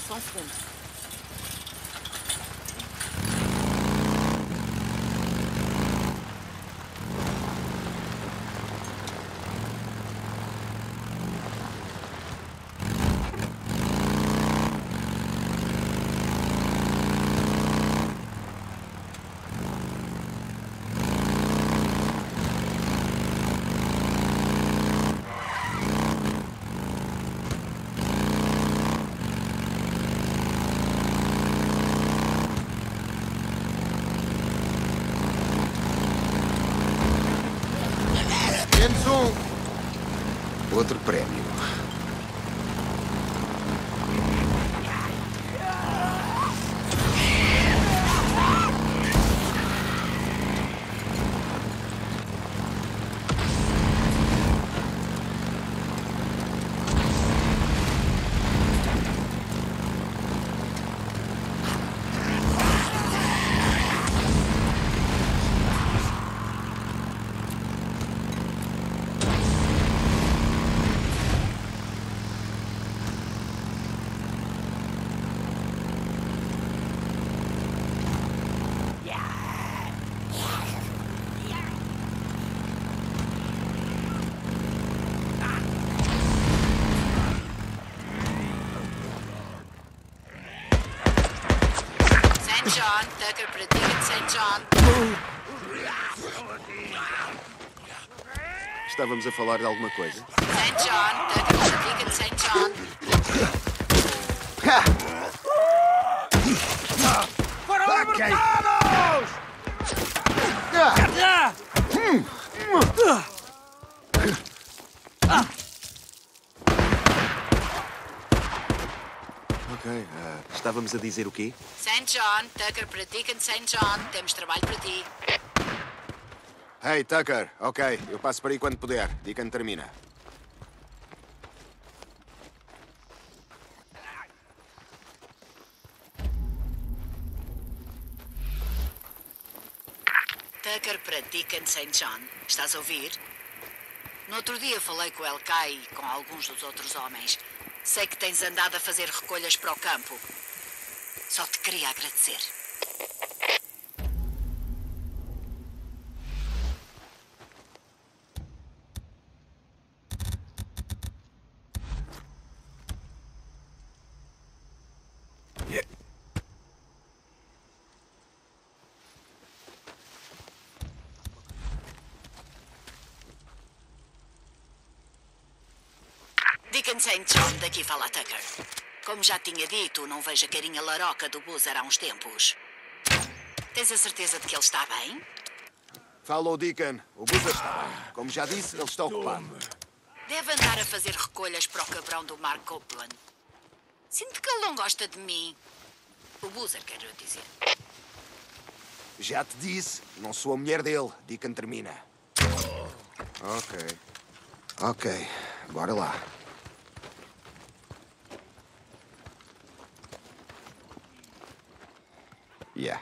só um segundo. Outro prémio. John, Tucker para Deacon St. John. Estávamos a falar de alguma coisa? St. John, Tucker para Deacon St. John. ¡Fueron libertados! Ok, estávamos a dizer o quê? St. John, Tucker para Deacon St. John. Temos trabalho para ti. Hey, Tucker. Ok, eu passo por aí quando puder. Deacon termina. Tucker para Deacon St. John. Estás a ouvir? No outro dia falei com o Elkai e com alguns dos outros homens. Sei que tens andado a fazer recolhas para o campo. Só te queria agradecer. Deacon St. John, daqui fala Tucker. Como já tinha dito, não vejo a carinha laroca do Boozer há uns tempos. Tens a certeza de que ele está bem? Fala o Deacon. O Boozer está bem. Como já disse, ele está ocupado. Deve andar a fazer recolhas para o cabrão do Mark Copeland. Sinto que ele não gosta de mim. O Boozer, quero dizer. Já te disse, não sou a mulher dele. Deacon termina. Ok. Ok, bora lá. Yeah.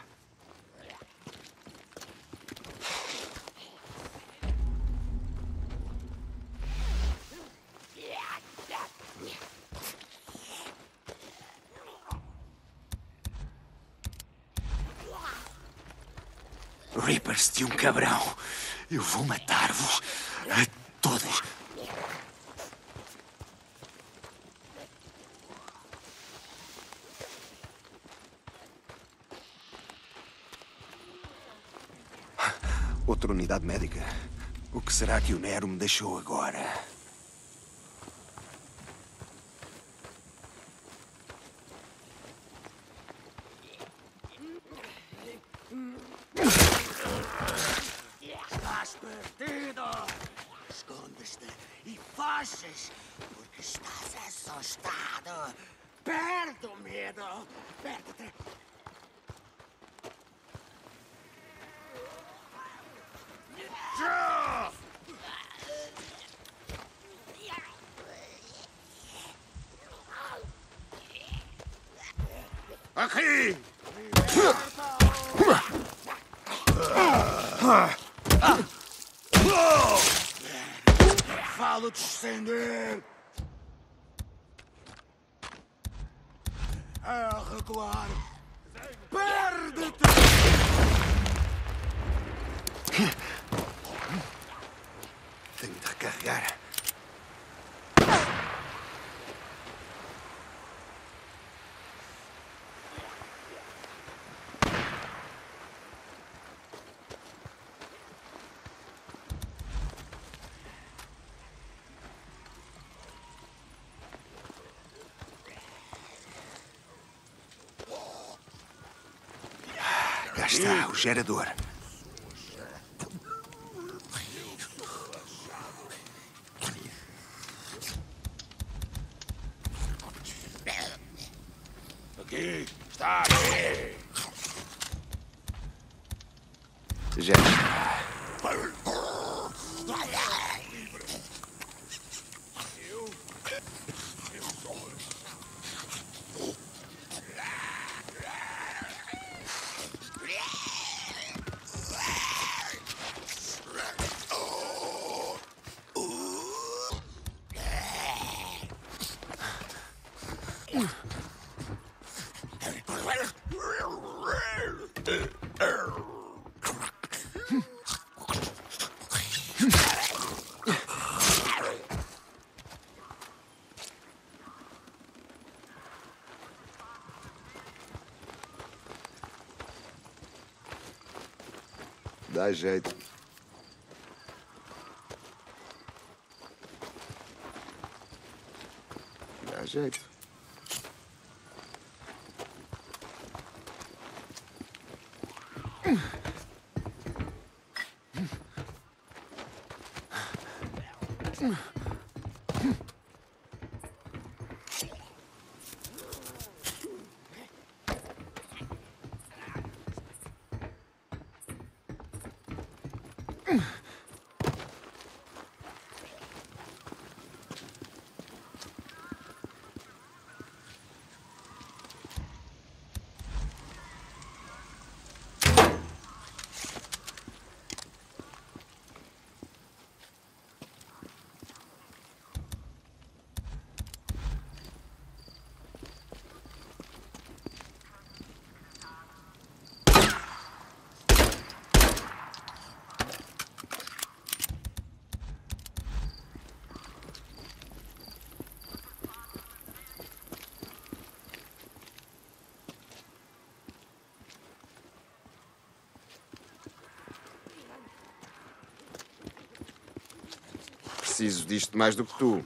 Reapers de um cabrão. Eu vou matar-vos a todos. Outra unidade médica. O que será que o Nero me deixou agora? Estás perdido! Escondes-te e foges, porque estás assustado. Perde o medo! Perde-te! Aqui! Falo descender! a recuar. Perde-te! Tenho de recarregar. Cá está o gerador. Aqui, está aqui. Já está. Dá jeito. Dá jeito. Preciso disto mais do que tu.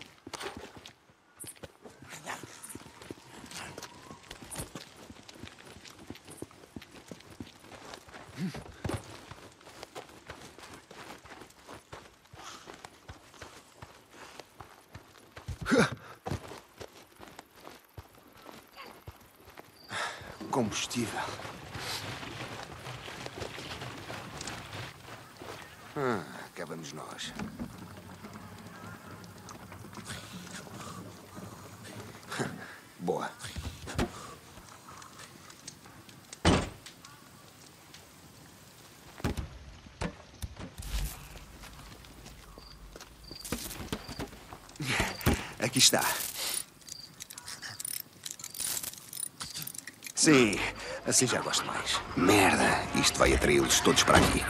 Combustível. Cá vamos nós. Boa. Aqui está. Sim, assim já gosto mais. Merda, isto vai atraí-los todos para aqui.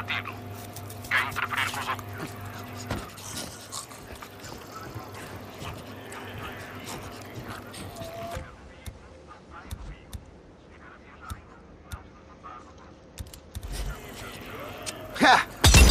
abatido. Quem interferir com os outros... Ha!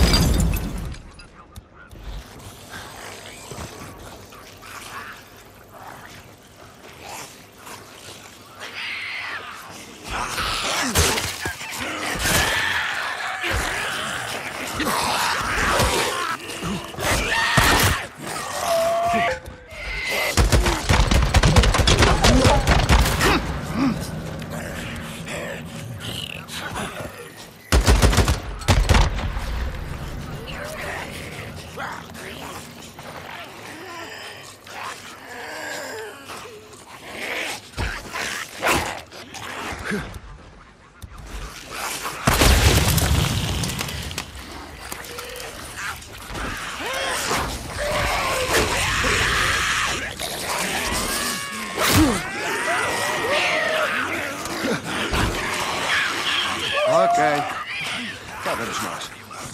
Ok. Cá vamos nós.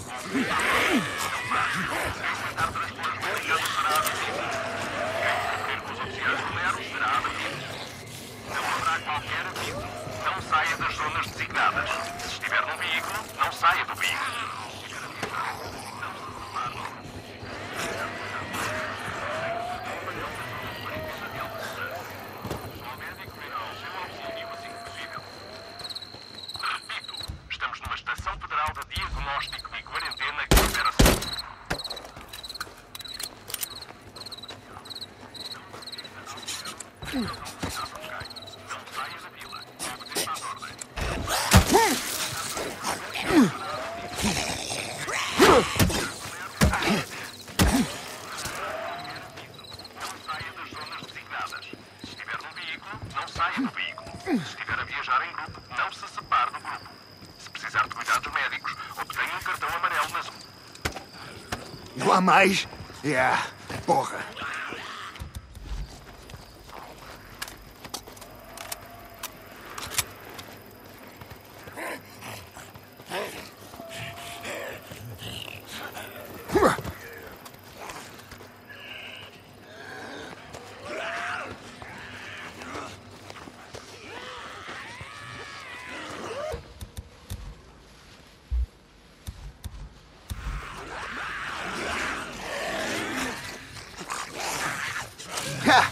Não haverá qualquer aviso. Não saia das zonas designadas. Se estiver no veículo, não saia do veículo. Repito, estamos numa estação federal de diagnóstico e quarentena que opera Não saia da vila. Obedeça às ordens. Não saia das zonas designadas. Se estiver no veículo, não saia do veículo. Se estiver a viajar em grupo, não se separe do grupo. Se precisar de cuidados médicos, obtenha um cartão amarelo na zona. Não há mais? Yeah. Porra. Ha!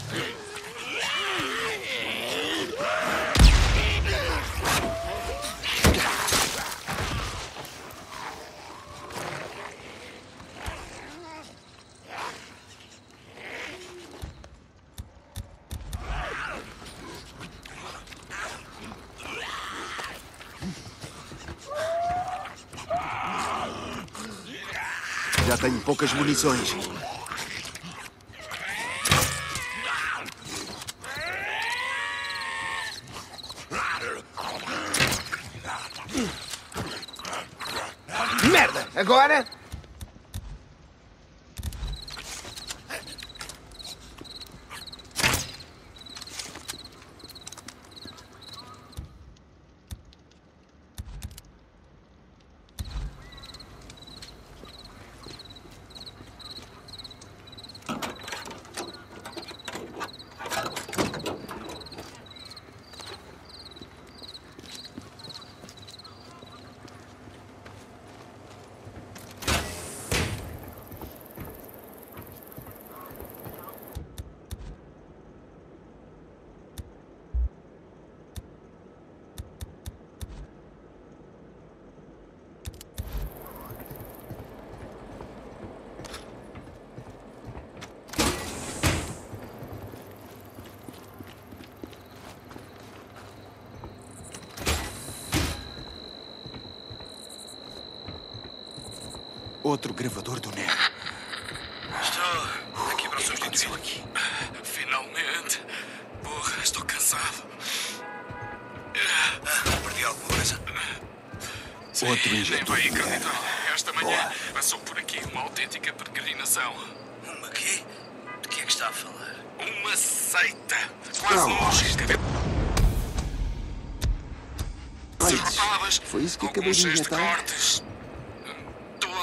Já tenho poucas munições. Merda! Agora? Outro gravador do Nero. Estou aqui para substituir. Aqui. Finalmente. Porra, estou cansado. Perdi alguma coisa? Sim, Outro nem injetor vai de guerra. acreditar. Esta manhã passou por aqui uma autêntica peregrinação. Uma quê? De que é que está a falar? Uma seita. Quase não chega. Olha, Derrotadas. foi isso que acabei Alguns de cheios injetar? cortes.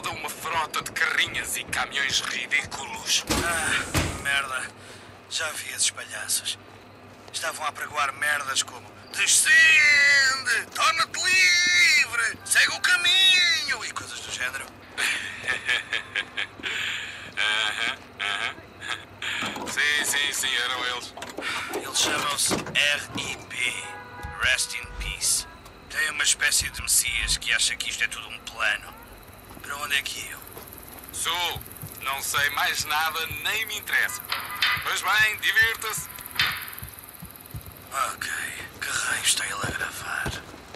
toda uma frota de carrinhas e caminhões ridículos. Ah, merda. Já vi esses palhaços. Estavam a apregoar merdas como descende, torna-te livre, segue o caminho e coisas do género. Sim, eram eles. Eles chamam-se RIP, Rest in Peace. Tem uma espécie de messias que acha que isto é tudo um plano. Para onde é que eu? Sul, não sei mais nada, nem me interessa. Pois bem, divirta-se. Ok, que raio está ele a gravar?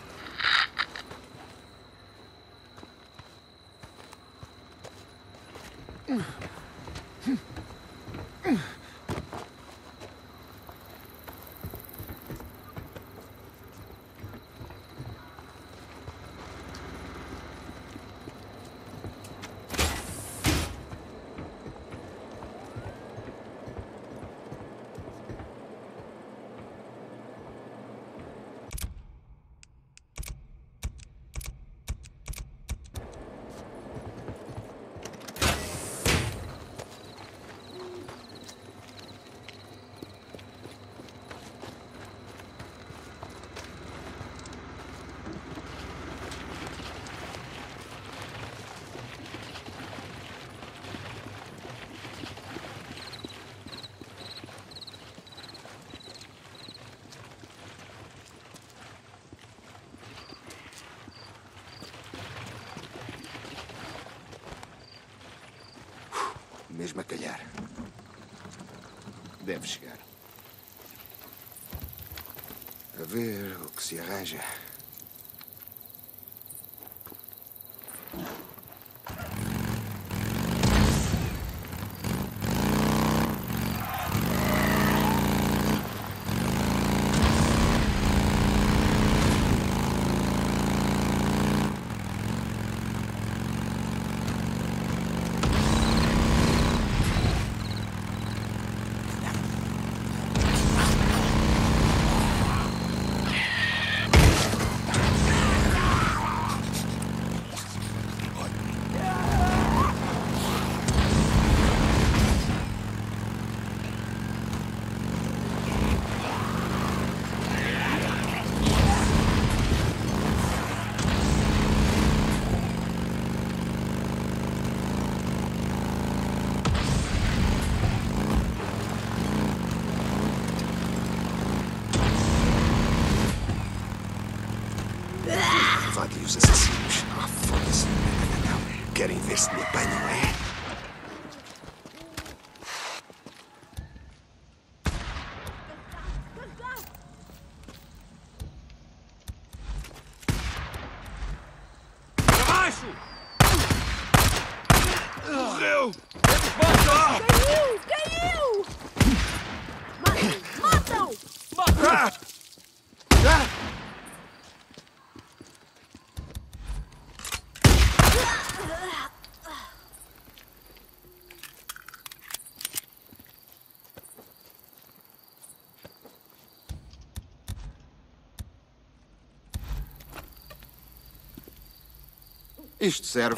Mesmo a calhar. Deve chegar. A ver o que se arranja. Vá-lhe os assassinos. Ah, foda-se. Não. Querem ver se me apanham, é? Abaixo! Morreu! Caiu! Matam! Isto serve.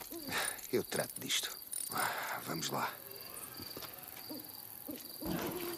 Eu trato disto. Vamos lá.